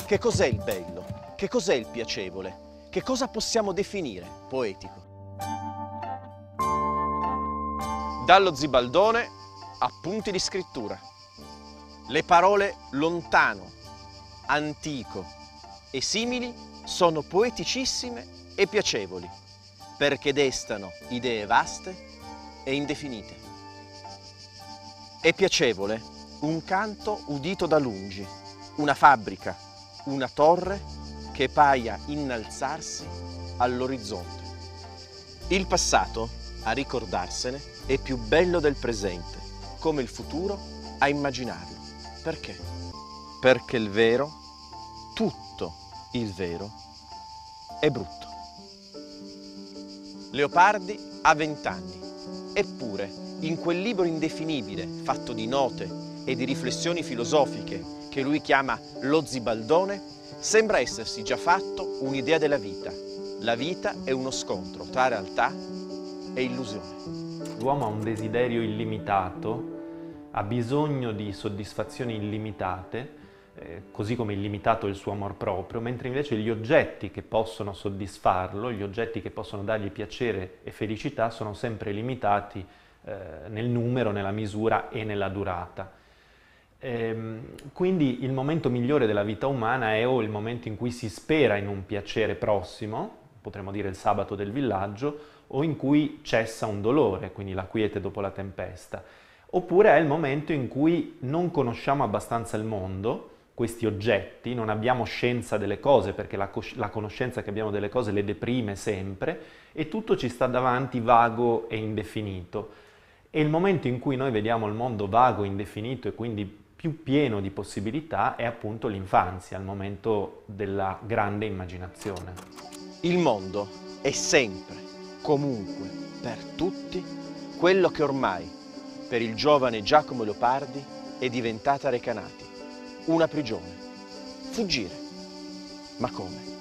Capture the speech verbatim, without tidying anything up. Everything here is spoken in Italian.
Che cos'è il bello? Che cos'è il piacevole? Che cosa possiamo definire poetico? Dallo Zibaldone appunti di scrittura. Le parole lontano, antico e simili sono poeticissime e piacevoli, perché destano idee vaste e indefinite. È piacevole un canto udito da lungi, una fabbrica, una torre che paia innalzarsi all'orizzonte. Il passato, a ricordarsene, è più bello del presente, come il futuro a immaginarlo. Perché? Perché il vero, tutto il vero, è brutto. Leopardi ha vent'anni, eppure in quel libro indefinibile, fatto di note e di riflessioni filosofiche che lui chiama Lo Zibaldone, sembra essersi già fatto un'idea della vita. La vita è uno scontro tra realtà e illusione. L'uomo ha un desiderio illimitato, ha bisogno di soddisfazioni illimitate, eh, così come illimitato il suo amor proprio, mentre invece gli oggetti che possono soddisfarlo, gli oggetti che possono dargli piacere e felicità sono sempre limitati eh, nel numero, nella misura e nella durata. Ehm, quindi il momento migliore della vita umana è o il momento in cui si spera in un piacere prossimo, potremmo dire il sabato del villaggio, o in cui cessa un dolore, quindi la quiete dopo la tempesta. Oppure è il momento in cui non conosciamo abbastanza il mondo, questi oggetti, non abbiamo scienza delle cose perché la, la conoscenza che abbiamo delle cose le deprime sempre e tutto ci sta davanti vago e indefinito. E il momento in cui noi vediamo il mondo vago, indefinito e quindi più pieno di possibilità è appunto l'infanzia, il momento della grande immaginazione. Il mondo è sempre, comunque, per tutti, quello che ormai, per il giovane Giacomo Leopardi, è diventata Recanati, una prigione. Fuggire. Ma come?